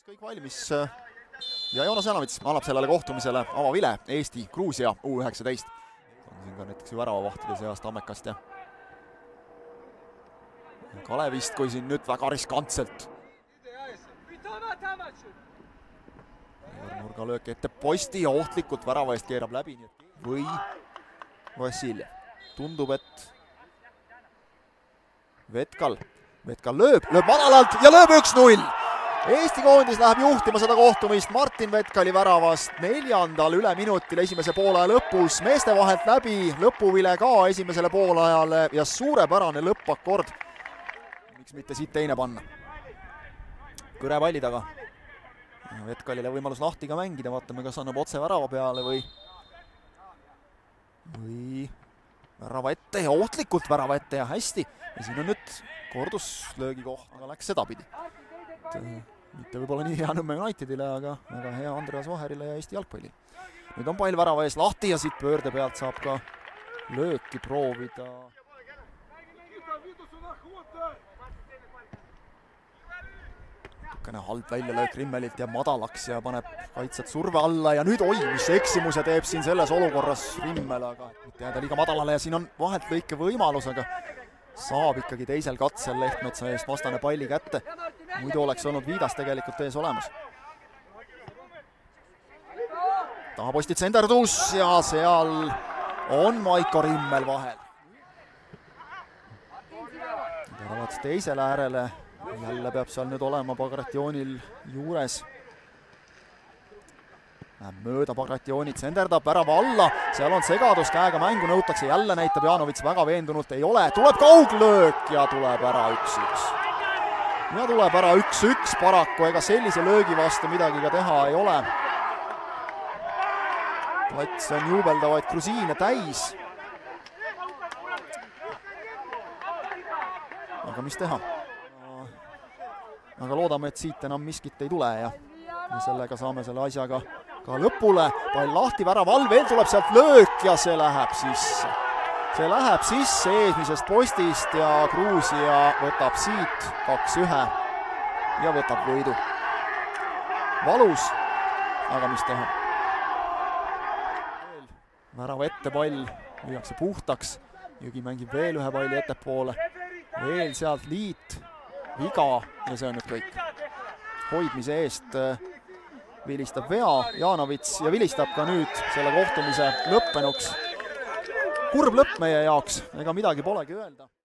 kõik valmis ja Joonas Janovits annab sellele kohtumisele avavile Eesti-Gruusia U19. On siin ka näiteks väravavahtide seast Tammekast ja Kalevist, kui siin nüüd väga riskantselt. Nurgalöök ette posti ja ohtlikult värava eest keerab läbi. Või Vassiljev. Tundub, et Vetkal lööb madalalt ja lööb 1-0. Eesti koondis läheb juhtima seda kohtumist Martin Vetkali väravast 4. üle minutil esimese poolaja lõpus. Meeste vahelt läbi, lõpuvile ka esimesele poolajale ja suurepärane lõppakord. Miks mitte siit teine panna. Kõre palli taga. Vetkalile võimalus lahti ka mängida, vaatame, kas annab otse värava peale või värava ette ja ohtlikult värava ette ja hästi. Ja siin on nüüd korduslöögi koht, aga läks sedapidi. Mitte võib-olla nii hea Nõmme Unitedile, aga väga hea Andreas Vaherile ja Eesti jalgpalli. Nüüd on pall värava ees lahti ja siit pöörde pealt saab ka lööki proovida. Natukene halb väljalöök Rimmelilt ja madalaks ja paneb kaitsjad surve alla ja nüüd mis eksimuse teeb siin selles olukorras Rimmel, aga mitte jääda liiga madalale ja siin on vahelt lõike võimalus, aga saab ikkagi teisel katsel Lehtmetsa eest vastane palli kätte. Muidu oleks olnud Viidas tegelikult ees olemas. Tahapostit senderdus ja seal on Maiko Rimmel vahel. Teravad teisele äärele. Jälle peab seal nüüd olema Bagrationil juures. Läheb mööda Bagrationit, senderdab värava alla, seal on segadus, käega mängu nõutakse, jälle näitab Janovits väga veendunult, ei ole, tuleb kauglöök ja tuleb ära 1-1. Ja tuleb ära 1-1 paraku, ega sellise löögi vastu midagi ka teha ei ole. Plats on juubeldavaid grusiine täis. Aga mis teha? Aga loodame, et siit enam miskit ei tule ja sellega saame selle asjaga ka lõpule. Pall lahti, värava all, veel tuleb sealt löök ja see läheb sisse. See läheb sisse eesmisest postist ja Gruusia võtab siit 2-1 ja võtab võidu. Valus, aga mis teha? Värava ette pall, lüüakse puhtaks. Jõgi mängib veel ühe palli ettepoole. Veel sealt liit. Viga ja see on nüüd kõik. Hoidmise eest vilistab vea Janovits ja vilistab ka nüüd selle kohtumise lõppenuks. Kurb lõpp meie jaoks, ega midagi polegi öelda.